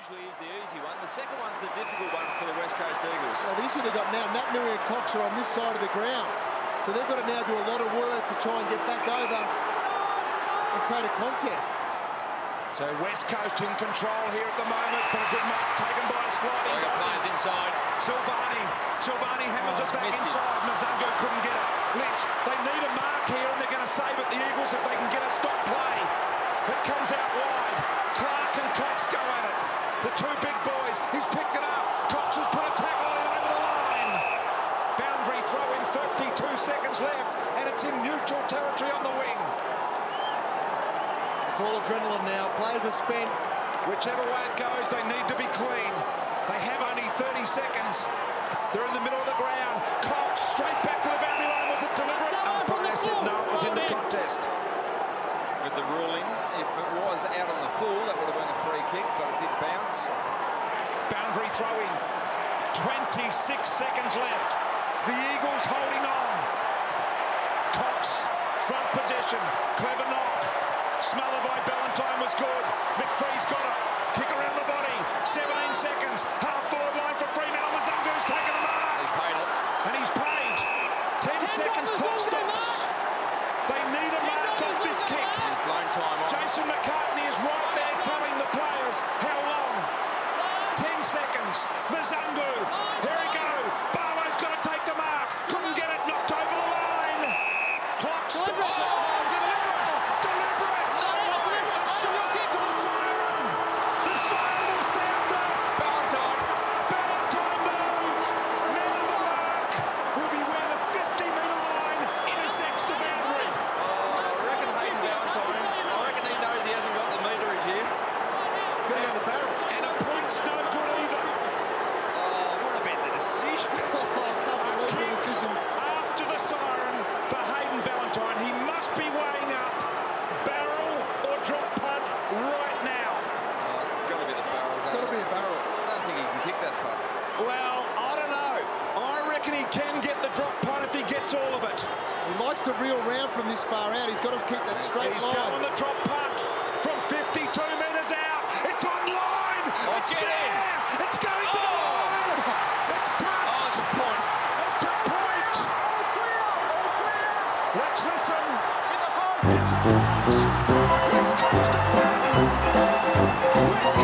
usually is the easy one. The second one's the difficult one for the West Coast Eagles. Well, the issue they've got now, Naitanui and Cox are on this side of the ground. So they've got to now do a lot of work to try and get back over and create a contest. So West Coast in control here at the moment, but a good mark taken by a sliding Got players inside. Silvani hammers it back inside. Mazungu couldn't get it. Lynch, they need a mark here and they're going to save it, the Eagles, if they can get a stop play. It comes out wide. Clark and Cox go at it. The two big boys. He's picked it up. Cox has put a tackle in over the line. Boundary throw in, 32 seconds left, and it's in neutral territory on the wing. It's all adrenaline now. Players are spent. Whichever way it goes, they need to be clean. They have only 30 seconds. They're in the middle of the ground. Cox straight back to the boundary line. Was it deliberate? Umpire said no, it was in the contest. With the ruling, if it was out on the full, that would have been a free kick, but it did bounce. Boundary throwing. 26 seconds left. The Eagles holding on. Cox, front possession. Clever knock. Smothered by Ballantyne was good. McPhee's got it. Kick around the body. 17 seconds. Half forward line for Fremantle. Mazungu's taken a mark. He's paid it. And he's paid. 10 seconds. Clock stops. They need a mark off this kick. He's blown time on. Jason McCartney is right there telling the players how long. 10 seconds. Mazungu. Here we go. Barlow's got to take the mark. Couldn't get it. Knocked over the line. Clock stops. After the siren for Hayden Ballantyne, he must be weighing up barrel or drop punt right now. Oh, it's got to be the barrel. It's got to be a barrel. I don't think he can kick that far. Well, I don't know. I reckon he can get the drop punt if he gets all of it. He likes to reel round from this far out. He's got to keep that straight line. He's going the drop punt from 52 metres out. It's on line. Oh, it's there. It's going to the line. It's touched. Oh, it's a point. It's a point. Let's listen. It's a point. West Coast.